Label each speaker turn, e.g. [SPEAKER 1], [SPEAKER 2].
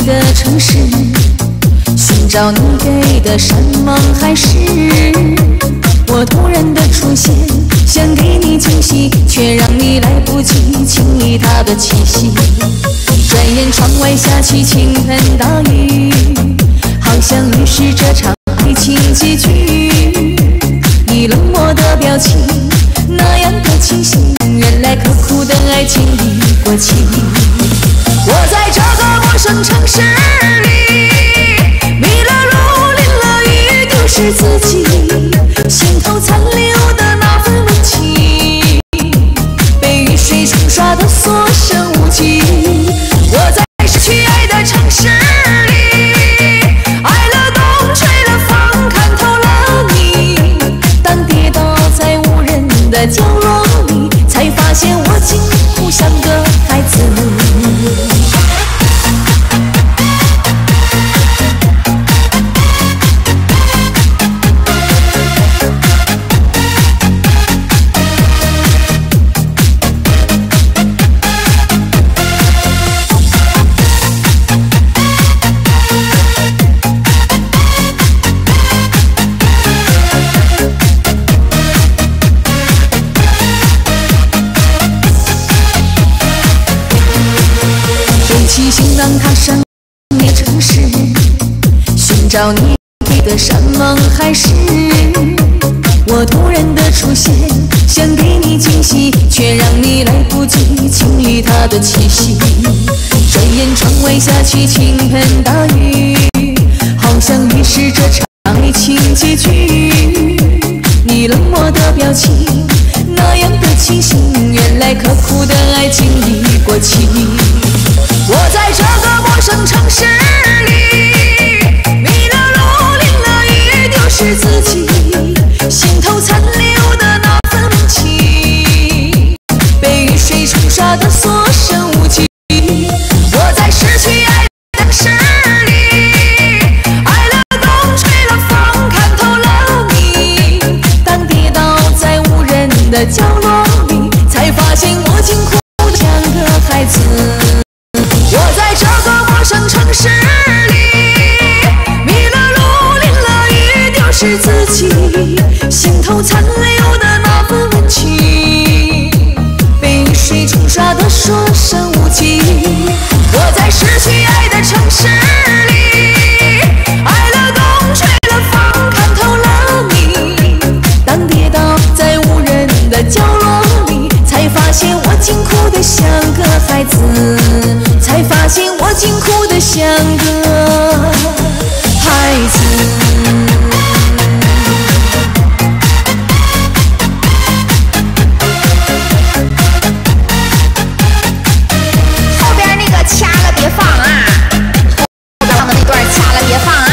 [SPEAKER 1] 的城市，寻找你给的山盟海誓。我突然的出现，想给你惊喜，却让你来不及轻易它的气息。转眼窗外下起倾盆大雨，好像预示这场爱情结局。你冷漠的表情，那样的清醒，原来刻苦的爱情已过期。我在这个陌生城市里，迷了路，淋了雨，丢失自己，心头残留的那份温情，被雨水冲刷得所剩无几。我在失去爱的城市里，爱了冬，吹了风，看透了你。当跌倒在无人的角落里，才发现我竟不像个孩子。起行囊踏上你城市，寻找你给的山盟海誓。我突然的出现，想给你惊喜，却让你来不及轻易它的气息。转眼窗外下起倾盆大雨，好像预示这场爱情结局。你冷漠的表情，那样的清醒，原来刻苦的爱情已过期。我在这个陌生城市里，迷了路，淋了雨，丢失自己，心头残留的那份温情，被雨水冲刷得所剩无几。我在失去爱的城市里，爱了冬，吹了风，看透了你。当跌倒在无人的角落里，才发现我竟哭得像个孩子。我在这个陌生城市里，迷了路，淋了雨，丢失自己，心头残留的那份温情，被雨水冲刷得所剩无几。我在失去爱的城市里，爱了冬，吹了风，看透了你。当跌倒在无人的角落里，才发现我竟哭得像个孩子，才发现我竟哭得像个孩子。
[SPEAKER 2] 后边那个掐了别放啊，后边的那段掐了别放啊。